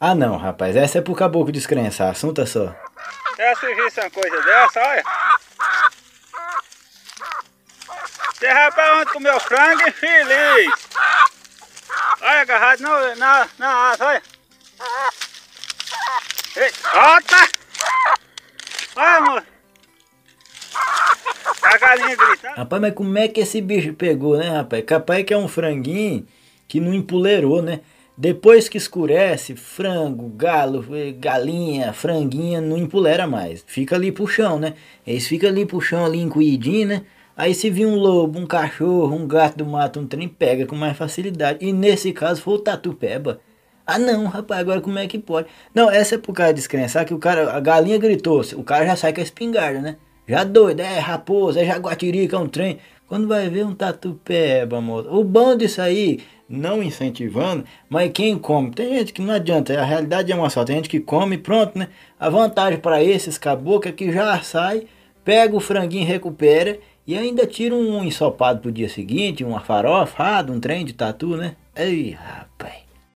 Ah não, rapaz, essa é pro caboclo descrençar, assunto é só. É serviço uma coisa dessa, olha. Você vai pra onde comer o frango infeliz? Olha, agarrado na asa, olha. Ei, solta! Olha, amor. A galinha gritando. Rapaz, mas como é que esse bicho pegou, né, rapaz? Capaz que é um franguinho que não empoleirou, né? Depois que escurece, frango, galo, galinha, franguinha, não empoleira mais. Fica ali pro chão, né? Eles ficam ali pro chão, ali encolhidinho, né? Aí se vir um lobo, um cachorro, um gato do mato, um trem, pega com mais facilidade. E nesse caso foi o tatu-peba. Ah não, rapaz, agora como é que pode? Não, essa é pro cara descrençar que o cara, a galinha gritou, o cara já sai com a espingarda, né? Já doido, é raposa, é jaguatirica, é um trem. Quando vai ver um tatu-peba, moço. O bom disso aí, não incentivando, mas quem come, tem gente que não adianta, a realidade é uma só, tem gente que come e pronto, né? A vantagem para esses caboclos é que já sai, pega o franguinho, recupera e ainda tira um ensopado pro dia seguinte, uma farofada, um trem de tatu, né? Ei, rapaz.